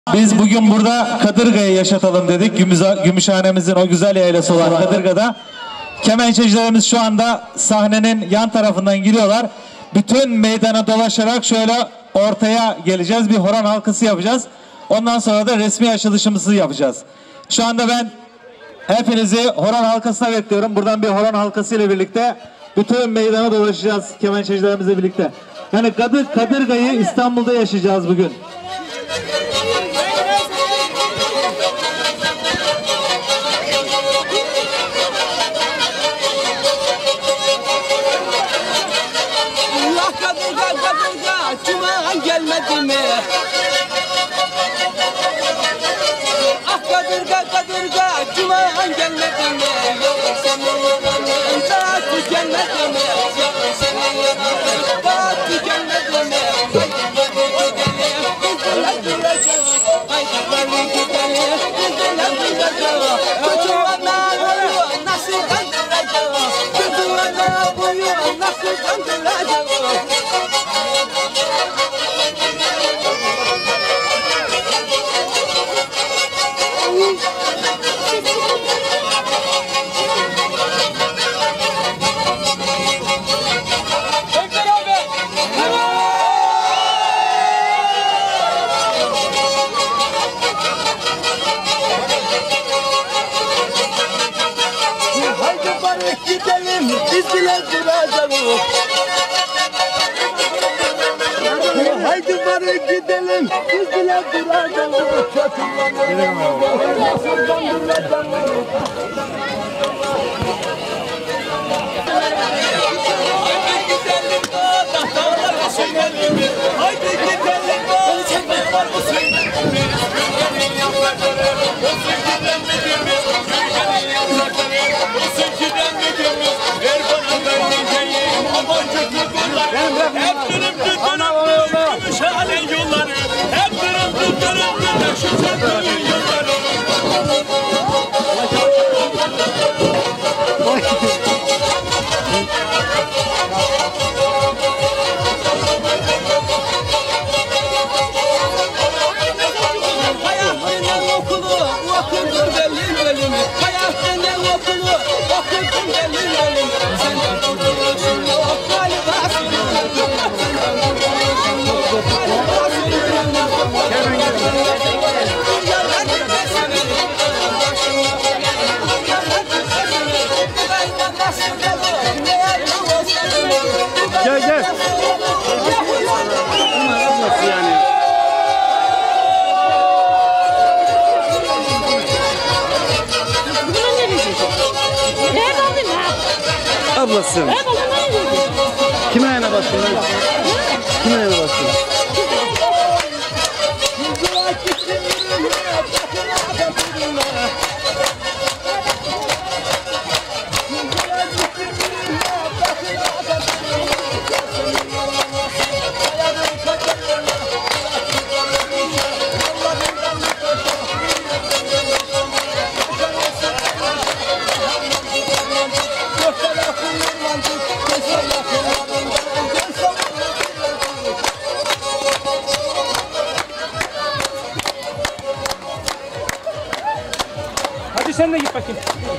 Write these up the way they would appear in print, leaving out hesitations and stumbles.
Biz bugün burada Kadırga'yı yaşatalım dedik. Gümüşhanemizin o güzel yaylası olan Kadırga'da. Kemençecilerimiz şu anda sahnenin yan tarafından giriyorlar. Bütün meydana dolaşarak şöyle ortaya geleceğiz. Bir horon halkası yapacağız. Ondan sonra da resmi açılışımızı yapacağız. Şu anda ben hepinizi horon halkasına bekliyorum. Buradan bir horon halkası ile birlikte bütün meydana dolaşacağız kemençecilerimizle birlikte. Yani Kadırga'yı İstanbul'da yaşayacağız bugün. Allah Kadırga, Cuma gelmedi mi? Ah Kadırga, Cuma gelmedi mi? Senin yanın da tükenmedi mi? Senin yanın da tükenmedi mi? Haydi gidelim, kötü ana boyu nasıl kandıracağım? Kötü ana boyu nasıl kandıracağım? Gidelim, biz bile duracağız. Haydi bari gidelim, biz bile duracağız. Haydi gidelim, çekmek var mı hep dönüp Gümüşhane yolları, hep dönüp şu çadırın yolları. Hayatının okulu, okudun belim. Hayatının okulu, okudun belim. Sen kurtuluşun yok galiba. Gel. Nasıl yani? Ablasın. Kime ayağına bastın lan? Kime ayağına bastın? Hadi sen de git bakayım.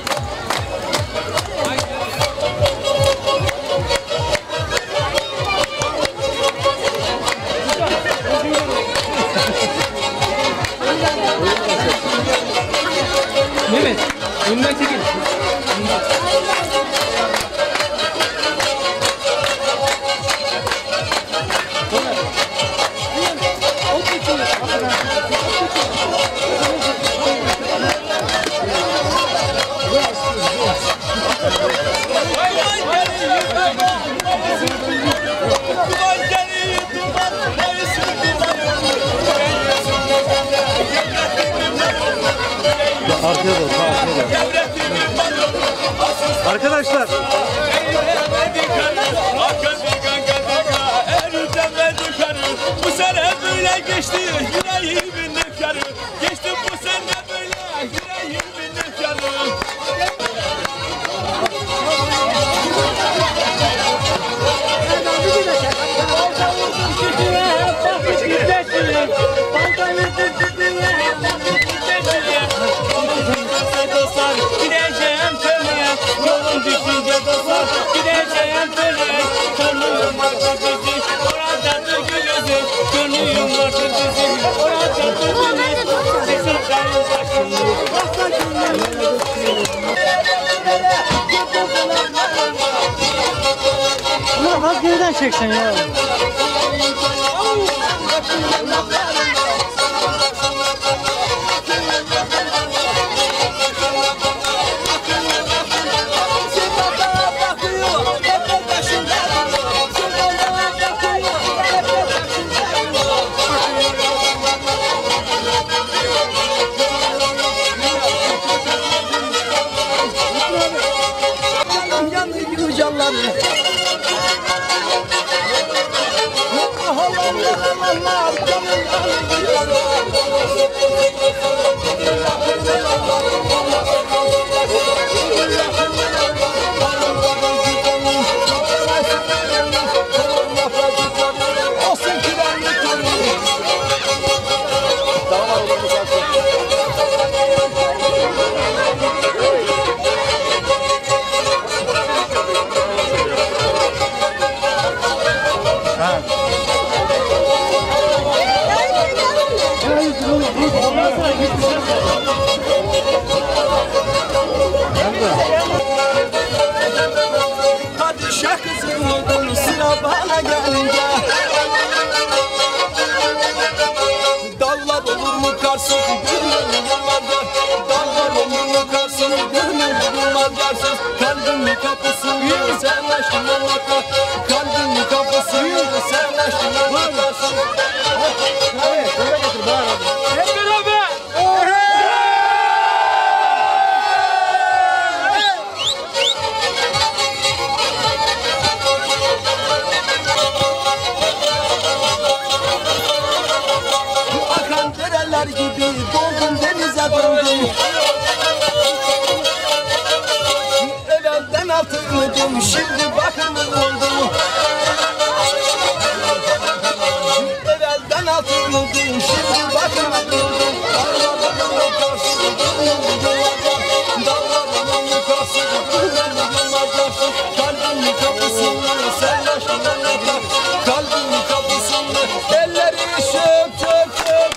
Mehmet, önden çekil. Arkadaşlar. Bu sene böyle geçti yüreğimin nefkarı. Geçti bu sene böyle yüreğimin nefkarı. Bak Ulan az geriden çeksen ya. Padişah kızı oldun sıra bana gelince. Dallar olur mu karsız gönlüm yıllarda. Dallar olur mu karsız gönlüm yıllarda. Kalbimin kapısını sen açtın Allah'a. Kalbimin kapısını sen açtın Allah'a. Evet, öyle getir bağır abi. Hep beraber. Akan dereler gibi doldum denize döndüm. Evvelden altınladım şimdi bakımın oldum. Evvelden altınladım şimdi bakımın oldum. Dallarımın karşısında gönlümü yıllardan. Dallarımın karşısında gönlümü yıllardan. Kalbimin kapısını sen açtın Allah'a. Kalbimin kapısını elleri şöp şöp şöp.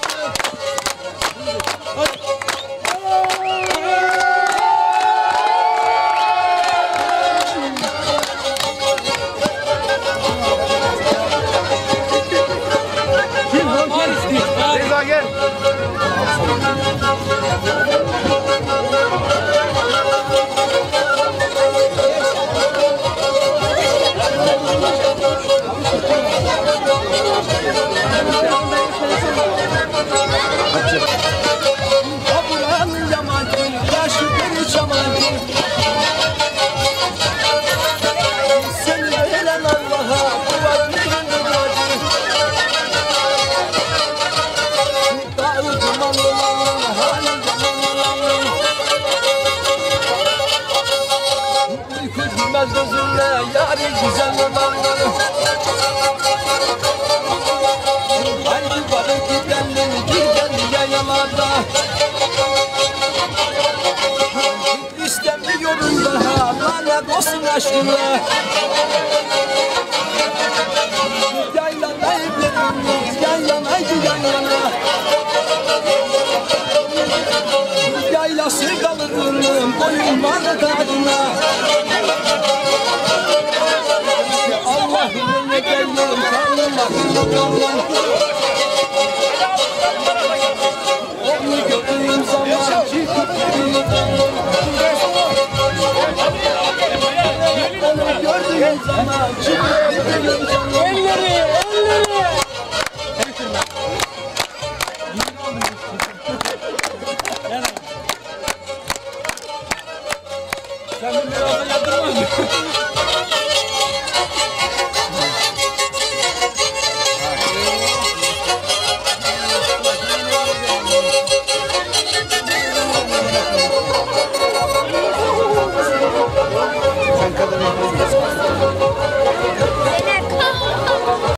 Reza gel. Buranın yamancı, yaşı bir çamancı. Seni veren Allah'a duvarın duvarcı. Dağı dumanlı lanlı, halin dumanlı lanlı. Uyku bilmez gözünle, yâri güzel lanlı. Haydi balık gidelim yayalarda. İstemiyorum daha lanet olsun aşkına.